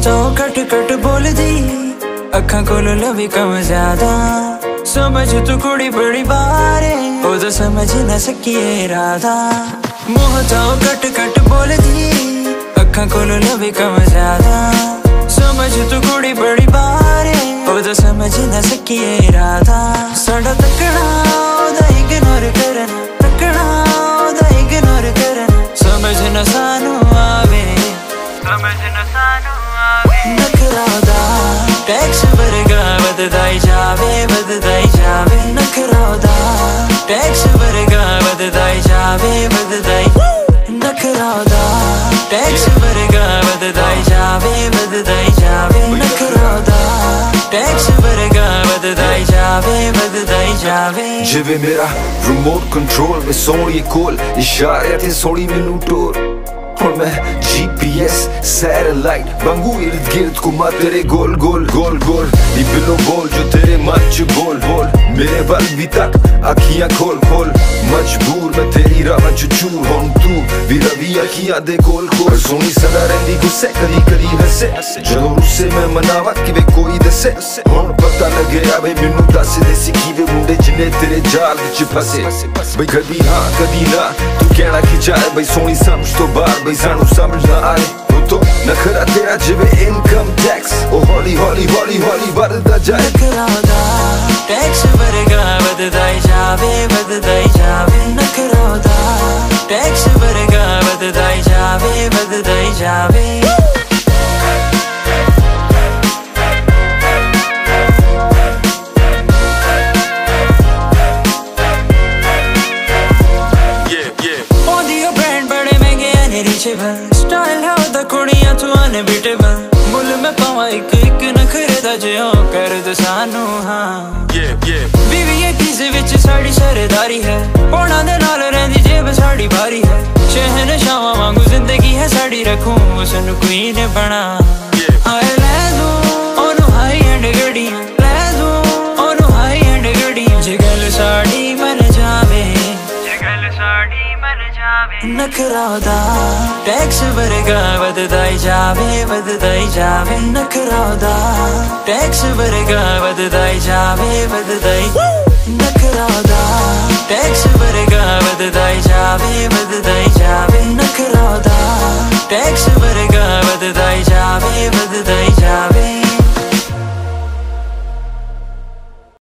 तो cut cut बोल दी अखा कोल लवी कम ज्यादा समझ तू कुड़ी बड़ी बारे ओ तो समझ न सकिए राधा मुँह तो कट कट बोल दी अखा कोल लवी कम ज्यादा समझ तू कुड़ी बड़ी बारे ओ तो समझ न सकिए राधा साड़ा तकड़ा ओदा इग्नोर करना तकड़ा ओदा इग्नोर करना समझ न सानू आवे नखरादा टैक्स वर्गा बददाई जावे नखरादा टैक्स वर्गा बददाई जावे नखरादा टैक्स वर्गा बददाई जावे नखरादा टैक्स वर्गा बददाई जावे जिवे मेरा रिमोट कंट्रोल में सोनी कोल इशारे ते सोनी मैनू टोर और मैं GPS सैटेलाइट वांगू इर्द गिर्द घुमा तेरे गोल गोल गोल गोल नी बिलो बोल जो तेरे मन च बोल बोल मेरे बल भी तक अखियां खोल खोल मजबूर मैं तेरी राह च चूर हों तू भी रवि अखियां दे कोल कोल सोनी सदा रही गुस्से कदी कदी हसे जदों रुस्से मैं मनावा कि वे कोई दसे हुण पता लगे आवे मैनू दस दे सिखी वे मुंडे जिन्ने तेरे जाल विच फसे बई कदी हाँ कदी ना तू कहना की चाहे बई सोनी समझ तो बार बई सानू समझ ना आए तो नखरा तेरा जिवे इनकम टैक्स ओ हौली हौली हौली हौली बढ़दा जाए नखरादा टैक्स वर्गा बददाई जावे नखरादा टैक्स वर्गा बददाई जावे स्टाइल है ओदा कुड़ियां तू अनबीटेबल मुल में पावा एक एक नखरे दा जे हो कर दे सानू हाँ VVIPs विच साड़ी सरदारी है होना दे नाल रहंदी जेब साड़ी भारी है शहनशाह वांगू जिंदगी है साड़ी रखूं उसनु क्वीन बना आए ले दूं ओनू हाई एंड गड़ियां ले दूं ओनू हाई एंड गड़ियां जे गल साड़ी मन जावे नखरादा टैक्स वर्गा बददाई जावे नखरादा टैक्स वर्गा बददाई जावे नखरादा टैक्स वर्गा बददाई जावे